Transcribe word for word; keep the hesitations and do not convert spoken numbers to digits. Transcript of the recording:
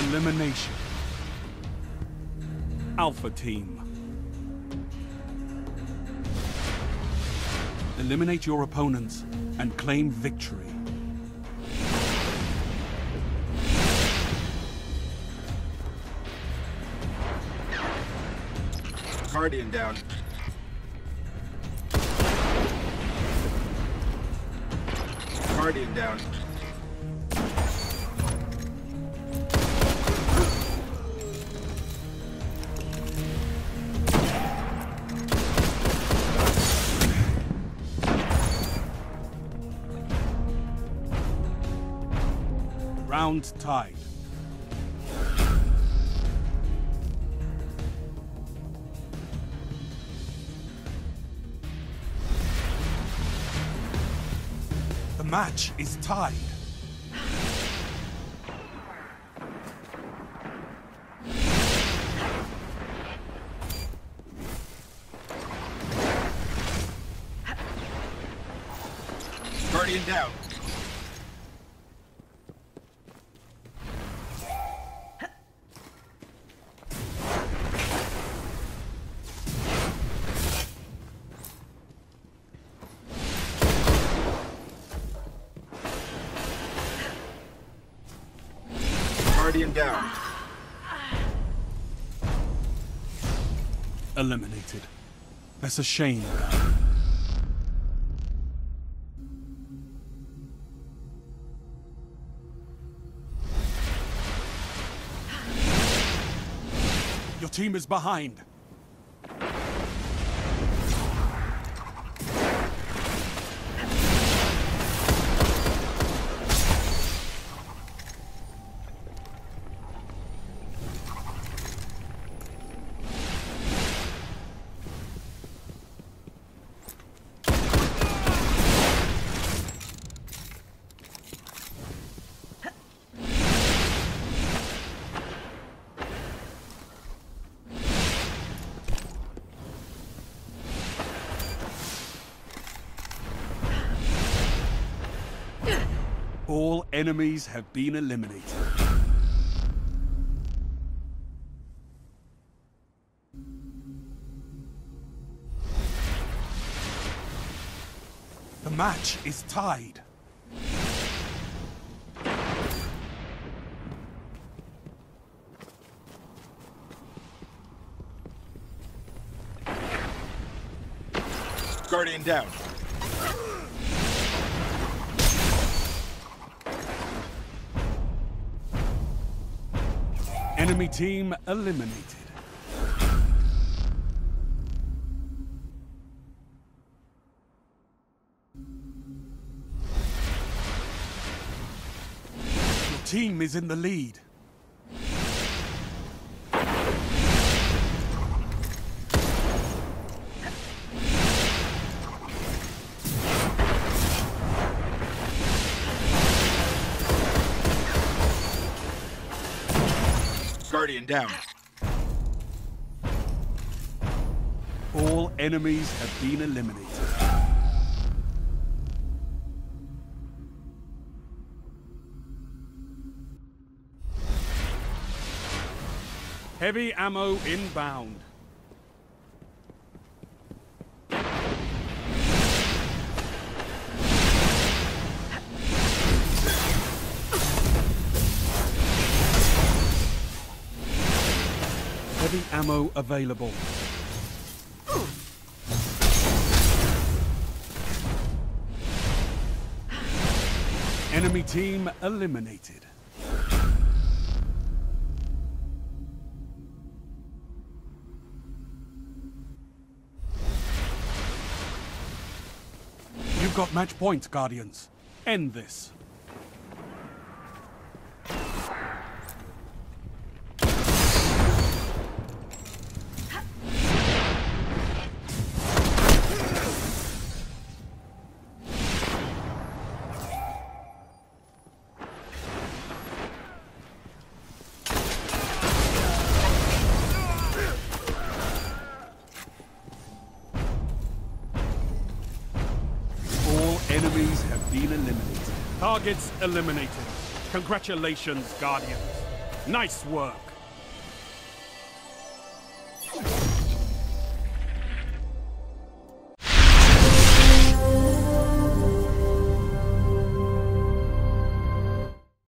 Elimination. Alpha Team. Eliminate your opponents and claim victory. Guardian down. Guardian down. Round tied. The match is tied. Guardian down. Guardian down. Eliminated. That's a shame. Your team is behind. All enemies have been eliminated. The match is tied. Guardian down. Enemy team eliminated. Your team is in the lead. Guardian down. All enemies have been eliminated. Heavy ammo inbound. Heavy ammo available. Enemy team eliminated. You've got match points, Guardians. End this. Enemies have been eliminated. Targets eliminated. Congratulations, Guardians. Nice work.